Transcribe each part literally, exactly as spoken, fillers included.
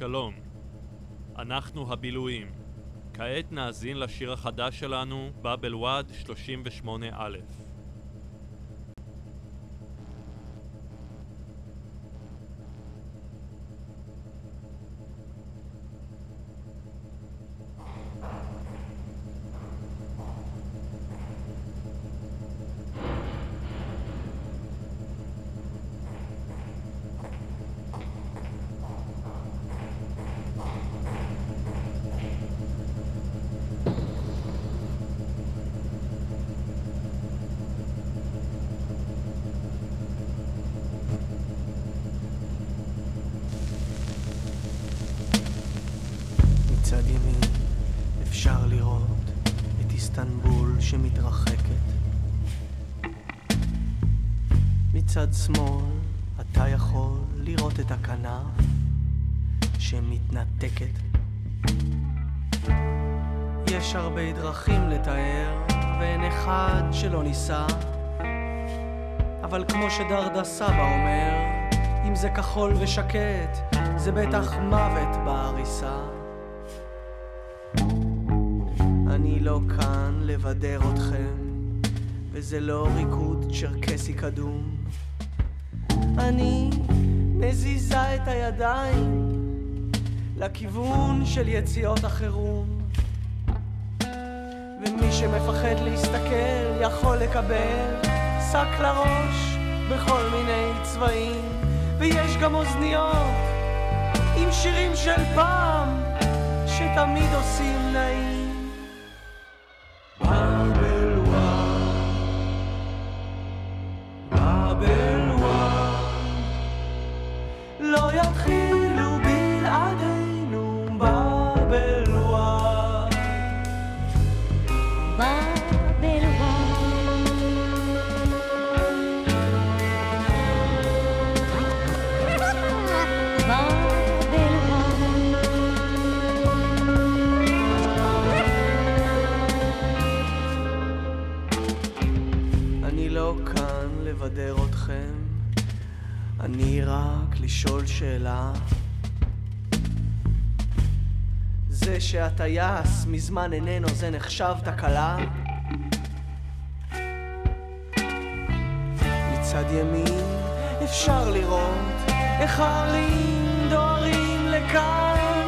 שלום, אנחנו הבילויים. כעת נאזין לשיר החדש שלנו, באבל וואד שלושים ושמונה א'. מצד ימין אפשר לראות את איסטנבול שמתרחקת. מצד שמאל אתה יכול לראות את הכנף שמתנתקת. יש הרבה דרכים לתאר ואין אחד שלא ניסה, אבל כמו שדרדה סבא אומר, אם זה כחול ושקט זה בטח מוות בעריסה. אני לא כאן לבדר אתכם, וזה לא ריקוד צ'רקסי קדום. אני מזיזה את הידיים לכיוון של יציאות החירום, ומי שמפחד להסתכל יכול לקבל שק לראש בכל מיני צבעים. ויש גם אוזניות עם שירים של פעם שתמיד עושים נעים. באבל וואד, באבל וואד, לא יתחילו בלעדינו. באבל וואד, באבל וואד, באבל וואד. אני לא כאן לבדר אתכם, אני רק לשאול שאלה. זה שהטייס מזמן איננו, זה נחשב תקלה? מצד ימין אפשר לראות איך הערים דוהרים לכאן.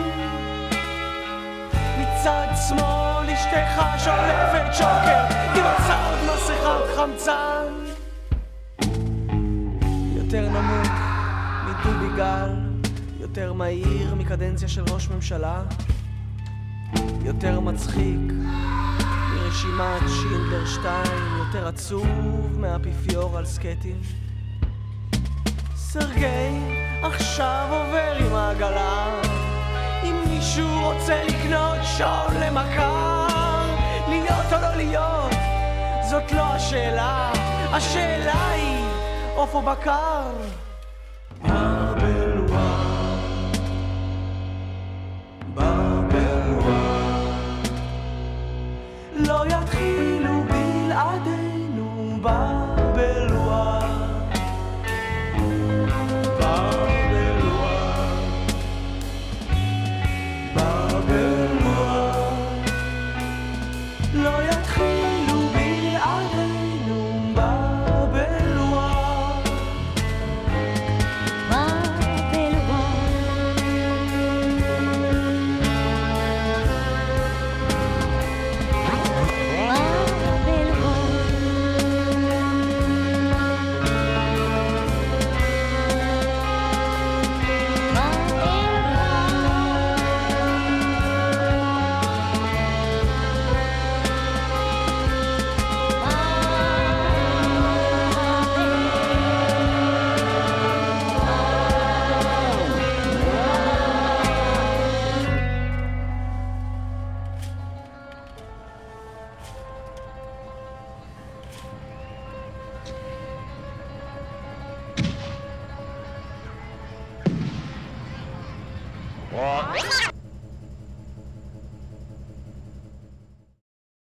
מצד שמאל אשתך שולפת שוקר עם הצעות מסכת חמצן. יותר נמוך מדובי גל, יותר מהיר מקדנציה של ראש ממשלה, יותר מצחיק מרשימת שינדלר שתיים, יותר עצוב מהאפיפיור על סקטים. סרגי עכשיו עובר עם העגלה, אם מישהו רוצה לקנות שעון למכר. להיות או לא להיות, זאת לא השאלה, השאלה היא עוף או בקר.